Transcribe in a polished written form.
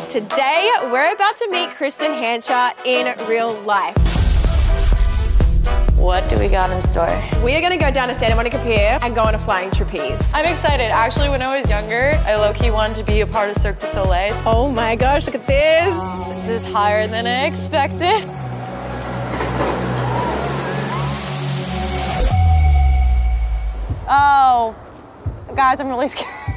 Today, we're about to meet Kristen Hancher in real life. What do we got in store? We are gonna go down to Santa Monica Pier and go on a flying trapeze. I'm excited. Actually, when I was younger, I low-key wanted to be a part of Cirque du Soleil. Oh my gosh, look at this. This is higher than I expected. Oh, guys, I'm really scared.